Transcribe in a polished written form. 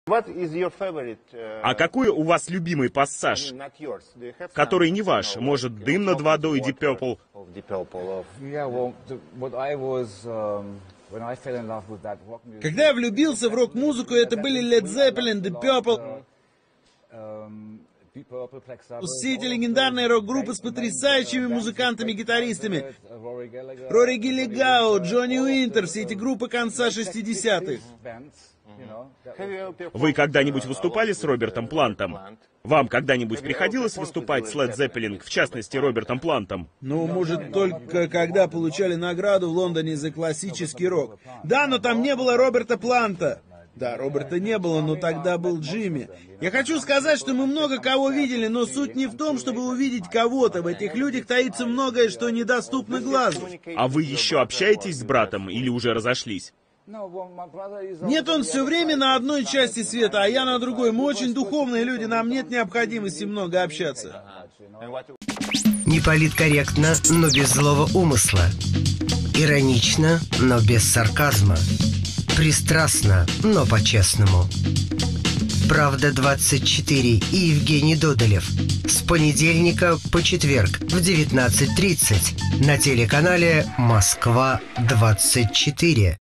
А какой у вас любимый пассаж, который не ваш? Может, «Дым над водой» Deep Purple? Когда я влюбился в рок-музыку, это были Led Zeppelin, Deep Purple. Все эти легендарные рок-группы с потрясающими музыкантами-гитаристами. Рори Гиллигау, Джонни Уинтер, все эти группы конца 60-х. Вы когда-нибудь выступали с Робертом Плантом? Вам когда-нибудь приходилось выступать с Led Zeppelin, в частности, Робертом Плантом? Ну, может, только когда получали награду в Лондоне за классический рок. Да, но там не было Роберта Планта. Да, Роберта не было, но тогда был Джимми. Я хочу сказать, что мы много кого видели, но суть не в том, чтобы увидеть кого-то. В этих людях таится многое, что недоступно глазу. А вы еще общаетесь с братом или уже разошлись? Нет, он все время на одной части света, а я на другой. Мы очень духовные люди, нам нет необходимости много общаться. Неполиткорректно, но без злого умысла. Иронично, но без сарказма. Пристрастно, но по-честному. «Правда-24» и Евгений Додолев. С понедельника по четверг в 19:30 на телеканале «Москва-24».